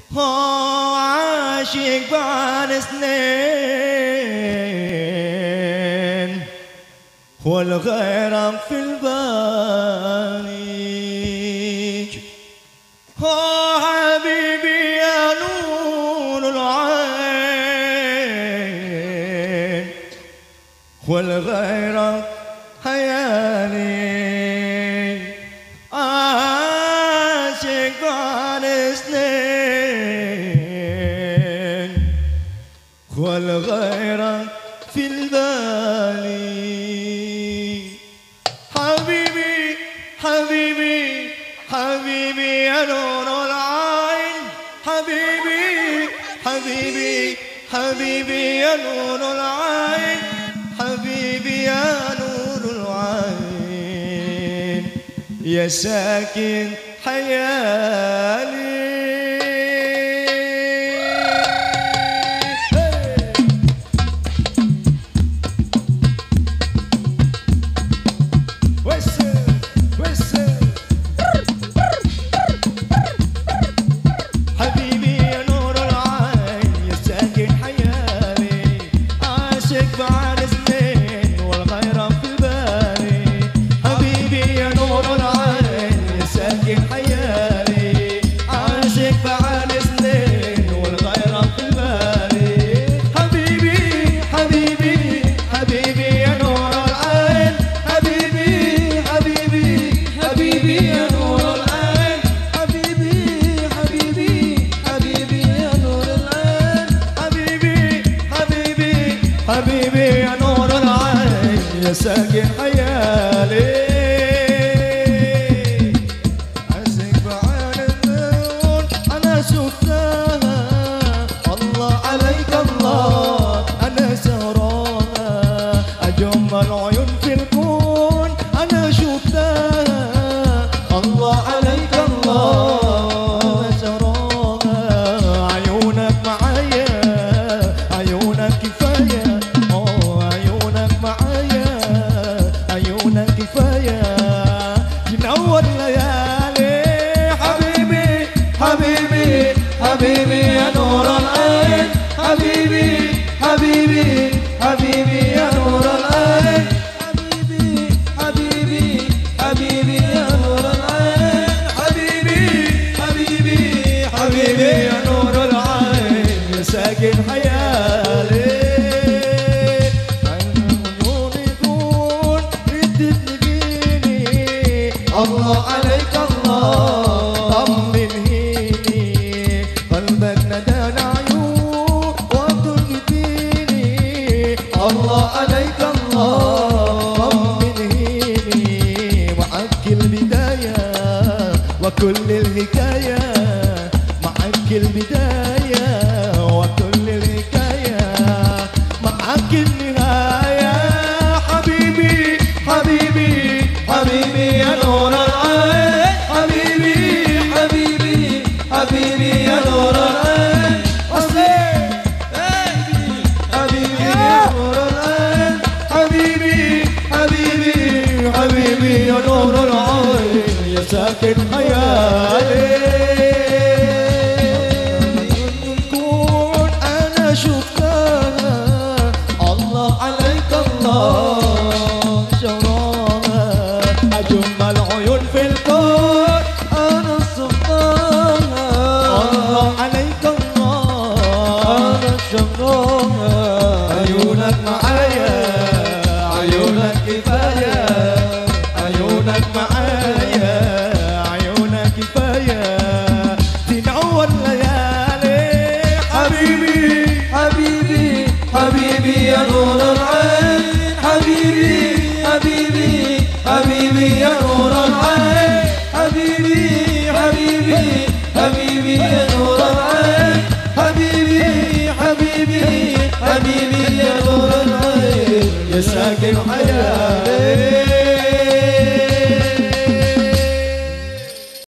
هو عاشق بعد سنين والغيرة في البالي. هو حبيبي يا نور العين والغيرة خيالي. عاشق بعد سنين والغيرة في البالي. حبيبي حبيبي حبيبي يا نور العين. حبيبي حبيبي حبيبي يا نور العين. حبيبي يا نور العين يا ساكن حيالي. حبيبي يا نور العين يا ساكن حيالي. عزك بعين النور أنا شفتها. الله عليك الله أنا سهراها. أجمل عيون في الكون أنا شفتها. الله عليك الله أنا سهراها. عيونك معايا عيونك كفاية. كفاية ينور الليالي. حبيبي حبيبي حبيبي يا نور العين. حبيبي حبيبي حبيبي يا نور العين. حبيبي حبيبي حبيبي يا نور العين. حبيبي حبيبي حبيبي يا نور العين يا ساكن حيالي. الله عليك الله طمنيني. قلبك ندان عيون وترقديني. الله عليك الله طمنيني. معك البداية وكل الحكاية. معك البداية وكل الحكاية. معك النهاية. حبيبي حبيبي حبيبي يا نور العين. حبيبي حبيبي حبيبي يا نور العين. حبيبي يا نور العين. حبيبي حبيبي حبيبي يا نور العين يا ساكن حيالي. كون أنا شفتها. الله عليك الله شراها. أجمل عيون في الكون أنا صفتها. الله عليك الله أنا شراها. عيونك معايا عيونك كفاية. عيونك معايا عيونك كفاية تنور ليالي. حبيبي حبيبي حبيبي يا نور العين. حبيبي حبيبي حبيبي يا نور العين. حبيبي حبيبي حبيبي يا نور العين. حبيبي حبيبي حبيبي يا نور العين يا ساكن حياتي.